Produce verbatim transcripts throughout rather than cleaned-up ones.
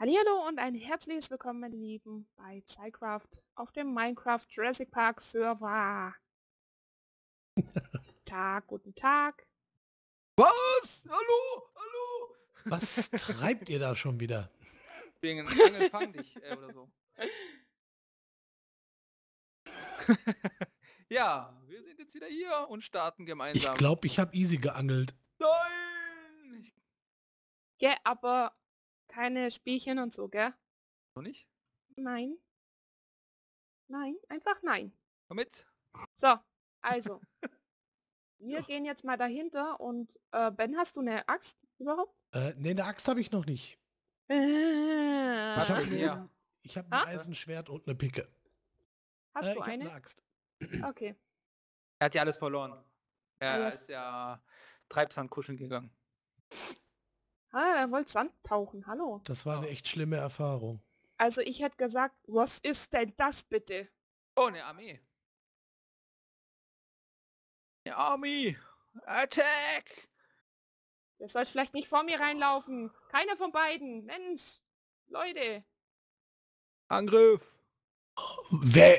Hallihallo und ein herzliches Willkommen, meine Lieben, bei Cycraft auf dem Minecraft Jurassic Park Server. Tag, guten Tag. Was? Hallo? Hallo? Was treibt ihr da schon wieder? Wegen Angel fang dich äh, oder so. Ja, wir sind jetzt wieder hier und starten Ich gemeinsam. glaube, ich habe easy geangelt. Nein! Ich Gell, aber keine Spielchen und so, gell? noch nicht. Nein. Nein, einfach nein. Komm mit. So, also, wir Ja. gehen jetzt mal dahinter und äh, Ben, hast du eine Axt überhaupt? Äh, ne, eine Axt habe ich noch nicht. Äh, Ich habe Warte, hier. nur, ich habe Ah? ein Eisenschwert und eine Picke. hast Äh, du ich habe eine? eine Axt. Okay. Er hat ja alles verloren. Er Ah, ja. ist ja Treibsand kuscheln gegangen. Ah, er wollte Sand tauchen, hallo. Das war eine Ja. echt schlimme Erfahrung. Also ich hätte gesagt, was ist denn das bitte? Oh, eine Armee. Eine Army. Attack! Der soll vielleicht nicht vor mir reinlaufen. Keiner von beiden. Mensch. Leute. Angriff. Wer?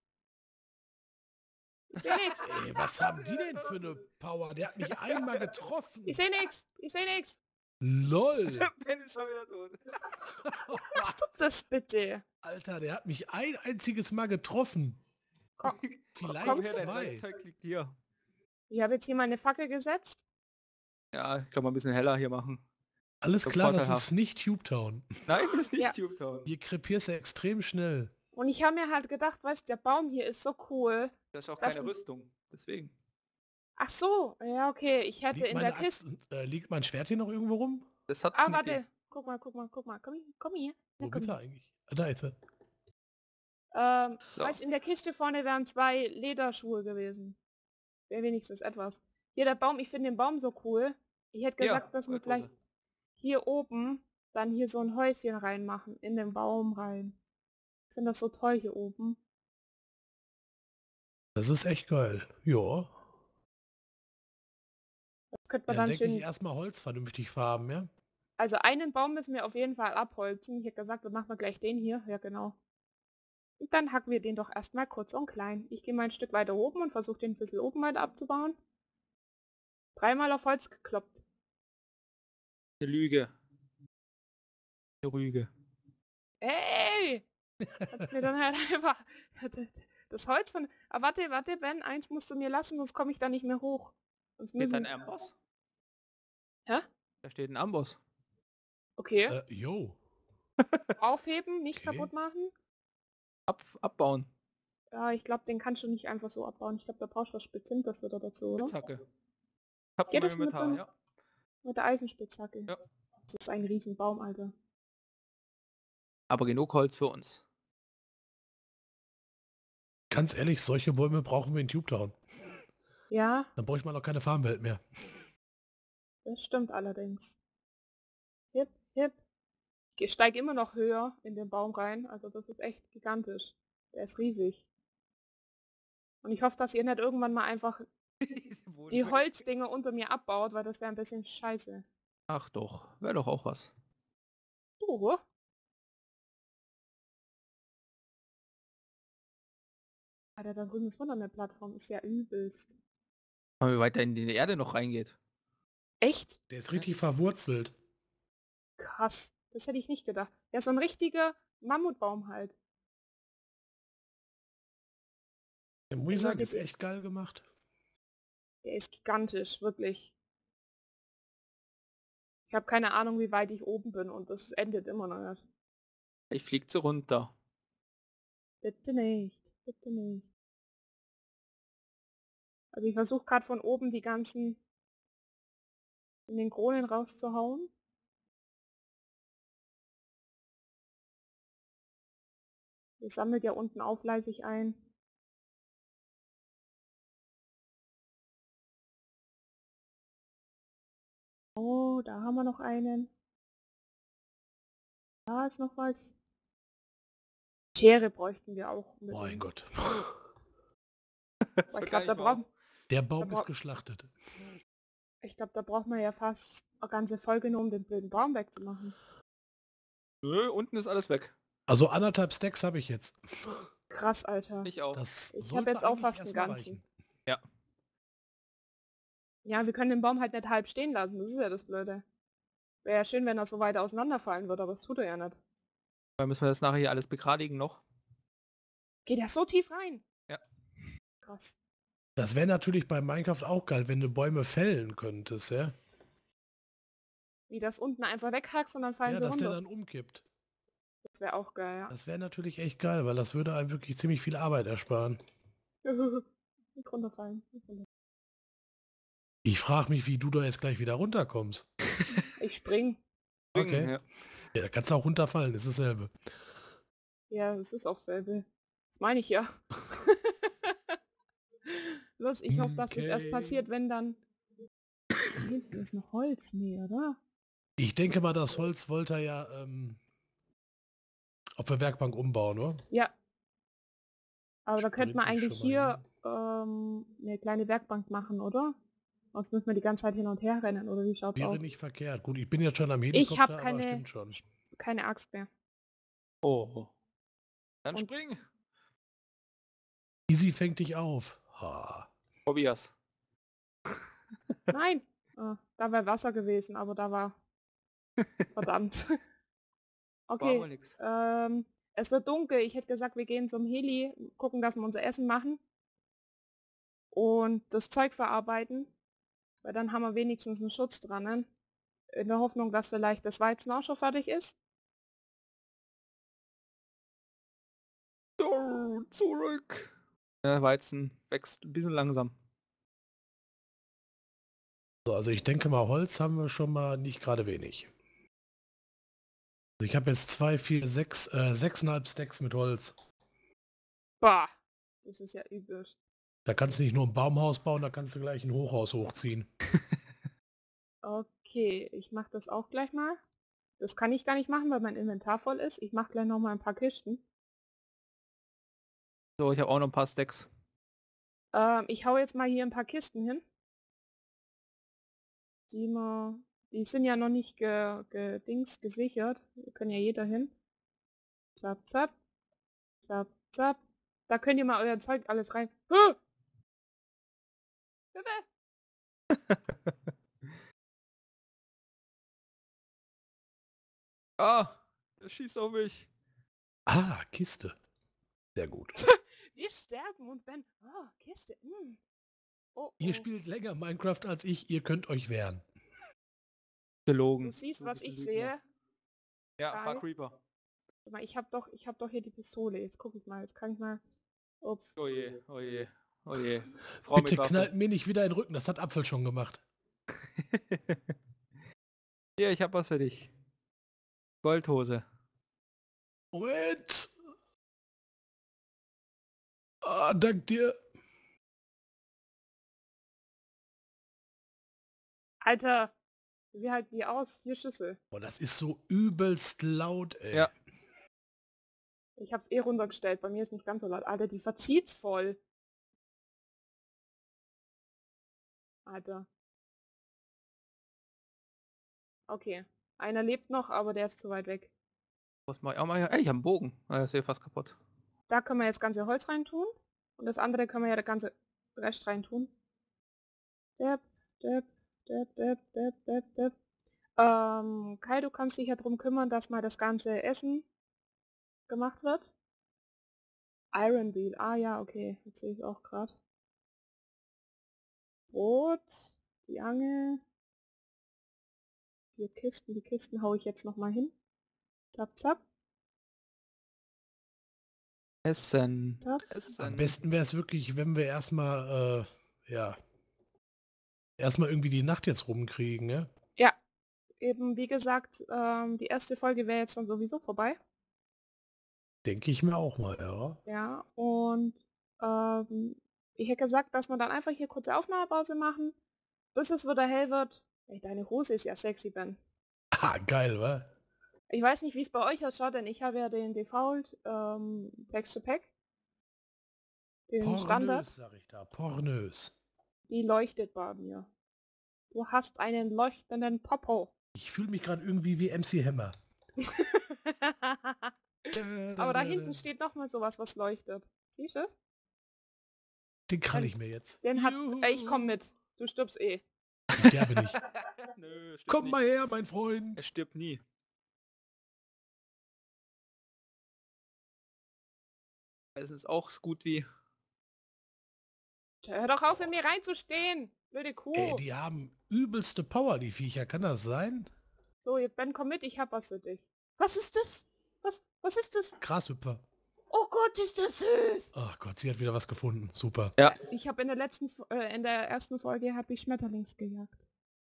Ich sehe nichts. Ey, was haben die denn für eine Power? Der hat mich einmal getroffen. Ich sehe nichts. Ich sehe nichts. Lol. Ben ist schon wieder tot. Was tut das bitte? Alter, der hat mich ein einziges Mal getroffen. Komm. Vielleicht Kommst Her, dein zwei. Werkzeug liegt hier. Ich habe jetzt hier mal eine Fackel gesetzt. Ja, ich kann mal ein bisschen heller hier machen. Alles So klar, das vorteilhaft. ist nicht Tube Town. Nein, das ist nicht Ja. Tube Town. Hier krepierst du extrem schnell. Und ich habe mir halt gedacht, weißt, der Baum hier ist so cool. Das ist auch Das- keine Rüstung. Deswegen. Ach so. Ja, okay. Ich hätte Liegt in der meine Kiste... Axt, äh, liegt mein Schwert hier noch irgendwo rum? Das hat Ah, eine Idee. warte. Guck mal, guck mal, guck mal. Komm, hier, komm hier. Wo Ja, komm ist er hier. eigentlich? Ah, da ist er. Ähm, So. weißt, in der Kiste vorne wären zwei Lederschuhe gewesen. Wäre wenigstens etwas. Hier der Baum, ich finde den Baum so cool. Ich hätte Ja, gesagt, dass wir Goldrose. vielleicht hier oben dann hier so ein Häuschen reinmachen, in den Baum rein. Ich finde das so toll hier oben. Das ist echt geil. Ja. Das könnte man Dann dann denke ich schön... erstmal Holz vernünftig farben, ja? Also einen Baum müssen wir auf jeden Fall abholzen. Ich hätte gesagt, dann machen wir gleich den hier. Ja, genau. Und dann hacken wir den doch erstmal kurz und klein. Ich gehe mal ein Stück weiter oben und versuche den ein bisschen oben weiter abzubauen. Dreimal auf Holz gekloppt. Eine Lüge. Eine Rüge. Ey! Hat's mir dann halt einfach... Das Holz von... Aber warte, warte, Ben, eins musst du mir lassen, sonst komme ich da nicht mehr hoch. Sonst Steht müssen... da ein Amboss? Hä? Da steht ein Amboss. Okay. Äh, yo. Aufheben, nicht Okay. kaputt machen. Ab, abbauen. Ja, ich glaube, den kannst du nicht einfach so abbauen. Ich glaube, da brauchst du was Spezielles wieder dazu, oder? Spitzhacke. Hab Geht mein das mit Inventar, dem- ja. Mit der Eisenspitzhacke. Ja. Das ist ein Riesenbaum, Alter. Aber genug Holz für uns. Ganz ehrlich, solche Bäume brauchen wir in Tube Town. Ja, Dann brauche ich mal noch keine Farmwelt mehr. das stimmt allerdings. Hip, hip. Ich steige immer noch höher in den Baum rein. Also das ist echt gigantisch. Der ist riesig. Und ich hoffe, dass ihr nicht irgendwann mal einfach die Holzdinger unter mir abbaut, weil das wäre ein bisschen scheiße. Ach doch, wäre doch auch was. Du? Alter, da drüben ist wieder eine Plattform. Ist ja übelst. Aber wie weit da in die Erde noch reingeht. Echt? Der ist richtig verwurzelt. Krass. Das hätte ich nicht gedacht. Ja, so ein richtiger Mammutbaum halt. Der muss ich sagen, ist echt geil gemacht. Der ist gigantisch, wirklich. Ich habe keine Ahnung, wie weit ich oben bin und das endet immer noch nicht. Ich flieg so runter. Bitte nicht. Bitte nicht. Also ich versuche gerade von oben die ganzen in den Kronen rauszuhauen. Ihr sammelt ja unten auch fleißig ein. Oh, da haben wir noch einen. Da ist noch was. Schere bräuchten wir auch. Mein unbedingt. Gott. Aber ich glaube, da brauchen Der Baum Da ist bra- geschlachtet. ich glaube, da braucht man ja fast eine ganze Folge nur, um den blöden Baum wegzumachen. Nö, unten ist alles weg. Also anderthalb Stacks habe ich jetzt. Krass, Alter. Ich auch. Das Ich sollte habe jetzt auch eigentlich fast den erstmal ganzen. reichen. Ja. Ja, wir können den Baum halt nicht halb stehen lassen, das ist ja das Blöde. Wäre ja schön, wenn er so weiter auseinanderfallen würde, aber das tut er ja nicht. Dann müssen wir das nachher hier alles begradigen noch. Geht ja so tief rein? Ja. Krass. Das wäre natürlich bei Minecraft auch geil, wenn du Bäume fällen könntest, ja? Wie das unten einfach weghackst und dann fallen Ja, sie dass der runter. dann umkippt. Das wäre auch geil, ja. Das wäre natürlich echt geil, weil das würde einem wirklich ziemlich viel Arbeit ersparen. Nicht runterfallen. Nicht runterfallen. Ich frage mich, wie du da jetzt gleich wieder runterkommst. Ich spring. Okay. Ja. Ja, da kannst du auch runterfallen, ist dasselbe. Ja, das ist auch selbe. Das meine ich ja. Los, ich hoffe, dass das erst Okay. passiert, wenn dann... Da hinten ist noch Holz. Nee, oder? Ich denke mal, das Holz wollte er ja ähm, auf der Werkbank umbauen, oder? Ja. Aber da könnte man Sprint ich eigentlich schon mal hier ähm, eine kleine Werkbank machen, oder? Sonst müssen wir die ganze Zeit hin und her rennen, oder wie schaut's Wäre aus? nicht verkehrt. Gut, ich bin jetzt schon am Ich Helikopter, habe aber keine, stimmt schon. keine Axt mehr. Oh. Dann Und- spring. Easy fängt dich auf. Ha. Tobias. Nein! Ah, da wäre Wasser gewesen, aber da war... Verdammt. War aber Okay, nix. ähm, es wird dunkel. Ich hätte gesagt, wir gehen zum Heli, gucken, dass wir unser Essen machen. Und das Zeug verarbeiten. Weil dann haben wir wenigstens einen Schutz dran. Ne? In der Hoffnung, dass vielleicht das Weizen auch schon fertig ist. So, zurück. Der Weizen wächst ein bisschen langsam. So, also ich denke mal, Holz haben wir schon mal nicht gerade wenig. Also ich habe jetzt zwei, vier, sechs, äh, sechseinhalb Stacks mit Holz. Bah! Das ist ja übel. Da kannst du nicht nur ein Baumhaus bauen, da kannst du gleich ein Hochhaus hochziehen. Okay, ich mache das auch gleich mal. Das kann ich gar nicht machen, weil mein Inventar voll ist. Ich mache gleich noch mal ein paar Kisten. So, ich habe auch noch ein paar Stacks. Ähm, ich hau jetzt mal hier ein paar Kisten hin. Die, mal, die sind ja noch nicht ge, ge, Dings gesichert. Da können ja jeder hin. Zap, zap. Zap, zap. Da könnt ihr mal euer Zeug alles rein. Huh! Hilfe! Ah, er schießt auf mich. Ah, Kiste. Sehr gut. Wir sterben und wenn... Oh, Kiste. Mm. Oh, oh. Ihr spielt länger Minecraft als ich, ihr könnt euch wehren. Gelogen. Du siehst, Du was bist ich ein sehe. Lügner. Ja, ein paar Geil. Creeper. Guck mal, ich hab doch, ich hab doch hier die Pistole. Jetzt gucke ich mal. Jetzt kann ich mal... Ups. Oh je, oh je, oh je. Frau Bitte mit Waffe. knallt mir nicht wieder in den Rücken, das hat Apfel schon gemacht. Hier, ich hab was für dich. Goldhose. Moment! Ah, dank dir. Alter! Wie halten die aus? Vier Schüsse. Boah, das ist so übelst laut, ey. Ja. Ich hab's eh runtergestellt. Bei mir ist nicht ganz so laut. Alter, die verzieht's voll. Alter. Okay. Einer lebt noch, aber der ist zu weit weg. Was mach ich auch mal hier? Ey, ich hab einen Bogen. Ah, der ist ja fast kaputt. Da können wir jetzt ganze Holz reintun. Und das andere können wir ja der ganze Rest reintun. Depp, depp, depp, depp, depp, depp, depp. Ähm, Kai, du kannst dich ja drum kümmern, dass mal das ganze Essen gemacht wird. Iron Wheel. Ah ja, okay. Jetzt sehe ich auch gerade. Brot. Die Angel. Vier Kisten. Die Kisten hau ich jetzt nochmal hin. Zap, zap. Essen. zap. Essen. Am besten wäre es wirklich, wenn wir erstmal, äh, ja, erstmal irgendwie die Nacht jetzt rumkriegen, ne? Ja. Eben, wie gesagt, ähm, die erste Folge wäre jetzt dann sowieso vorbei. Denke ich mir auch mal, ja. Ja, und ähm, ich hätte gesagt, dass wir dann einfach hier kurze Aufnahmepause machen, bis es wieder hell wird. Ey, deine Hose ist ja sexy, Ben. Ah, geil, wa? Ich weiß nicht, wie es bei euch ausschaut, denn ich habe ja den Default ähm, Text-to-Pack. Den Standard. Pornös, sag ich da. Pornös. Die leuchtet bei mir. Du hast einen leuchtenden Popo. Ich fühle mich gerade irgendwie wie M C Hammer. Aber da hinten steht noch mal sowas, was leuchtet. Siehst du? Den kann ich mir jetzt. Den hat... Äh, ich komm mit. Du stirbst eh. Ich sterbe nicht. Nö, stirbt Komm nicht. mal her, mein Freund. Er stirbt nie. Es ist auch so gut wie... Hör doch auf, in mir reinzustehen. Blöde Kuh. Ey, die haben übelste Power, die Viecher. Kann das sein? So, jetzt Ben, komm mit, ich hab was für dich. Was ist das? Was, was ist das? Grashüpfer. Oh Gott, ist das süß. Ach Gott, sie hat wieder was gefunden. Super. Ja. Ich habe in der letzten, Fo- äh, in der ersten Folge habe ich Schmetterlings gejagt.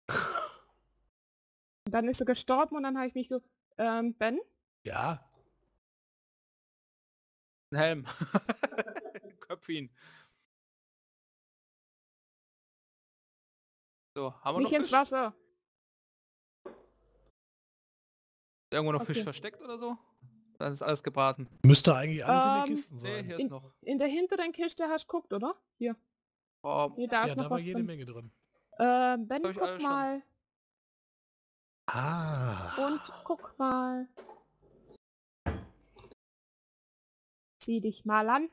Und dann ist er gestorben und dann habe ich mich ge... Ähm, Ben? Ja. Ein Helm. Köpf ihn. So, haben wir Nicht noch ins Fisch? Wasser. Irgendwo noch Okay. Fisch versteckt oder so? Dann ist alles gebraten. Müsste eigentlich alles in Ähm, den Kisten Nee, sein. hier In- ist noch. In der hinteren Kiste hast du geguckt, oder? Hier. Oh, Hier, da ist Ja, noch da war was jede drin. Menge drin. Äh, Ben, Hab ich guck alles schon. mal. Ah. Und guck mal. Sieh dich mal an.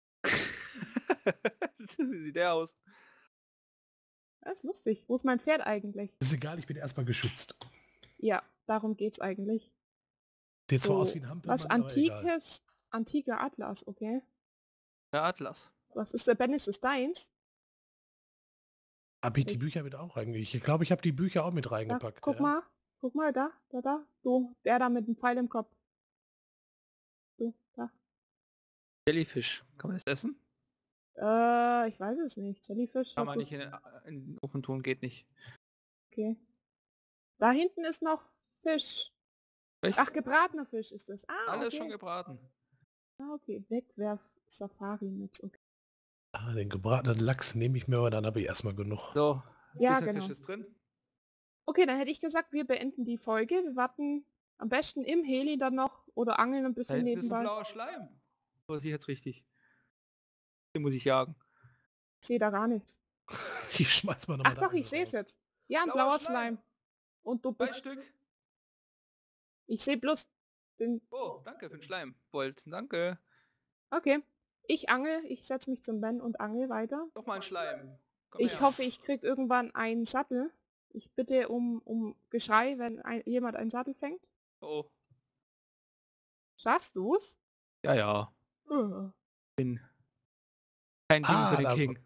Wie sieht der aus? Das ist lustig. Wo ist mein Pferd eigentlich? Ist egal, ich bin erstmal geschützt. Ja, darum geht's eigentlich. Sieht zwar So, aus wie ein Hampelmann, was aber egal. Antikes, antiker Atlas, okay. Der Atlas. Was ist der Ben? Ist es deins? Hab ich die Ich- Bücher mit auch reingelegt? Ich glaube, ich habe die Bücher auch mit Da, reingepackt. guck ja. mal. Guck mal, da, da, da. Du, der da mit dem Pfeil im Kopf. Du, da. Jellyfish. Kann man das essen? Äh, ich weiß es nicht. Jellyfish. Kann hat man so- nicht in den, in den Ofen tun, geht nicht. Okay. Da hinten ist noch Fisch. Echt? Ach, gebratener Fisch ist das. Ah, Alles okay. schon gebraten. Ah, okay. Wegwerf Safari-Netz. Okay. Ah, den gebratenen Lachs nehme ich mir, aber dann habe ich erstmal genug. So, Ja, bisschen genau. Fisch ist drin. Okay, dann hätte ich gesagt, wir beenden die Folge. Wir warten am besten im Heli dann noch oder angeln ein Da bisschen hinten ist ein nebenbei. blauer Schleim. Oder ist jetzt richtig? Den muss ich jagen. Ich sehe da gar nichts. Ich schmeiß mal nochmal. Ach doch, ich sehe es jetzt. Ja, ein Blauer blauer Schleim. Slime. Und du Zwei bist... Stück. Ich sehe bloß den... Oh, danke für den Schleimbolt. Danke. Okay. Ich angel, ich setze mich zum Ben und angel weiter. Noch mal ein Schleim. Komm Ich her. hoffe, ich krieg irgendwann einen Sattel. Ich bitte um, um Geschrei, wenn ein, jemand einen Sattel fängt. Oh. Schaffst du's? Ja, ja. Uh. Bin kein Ding Ah, für den da- King.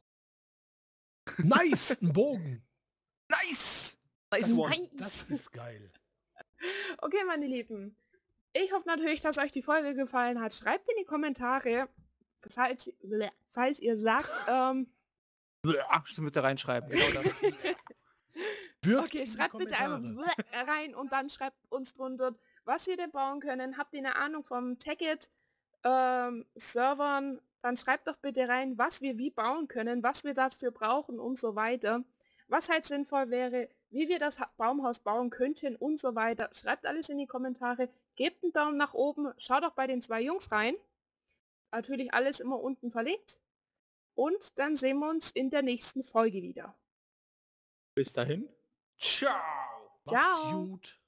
Nice, ein Bogen. Nice! Nice Das, one. ist, das ist geil. Okay, meine Lieben. Ich hoffe natürlich, dass euch die Folge gefallen hat. Schreibt in die Kommentare, falls, bleh, falls ihr sagt, ähm, Ach, stimmt, bitte reinschreiben. Genau das. Wirkt okay, in die schreibt bitte einfach Kommentare. bleh rein und dann schreibt uns drunter, was ihr denn bauen können. Habt ihr eine Ahnung vom Tagged ähm, Servern? Dann schreibt doch bitte rein, was wir wie bauen können, was wir dafür brauchen und so weiter. Was halt sinnvoll wäre, wie wir das Ha- Baumhaus bauen könnten und so weiter. Schreibt alles in die Kommentare. Gebt einen Daumen nach oben. Schaut doch bei den zwei Jungs rein. Natürlich alles immer unten verlinkt. Und dann sehen wir uns in der nächsten Folge wieder. Bis dahin. Ciao! Macht's Ciao. gut.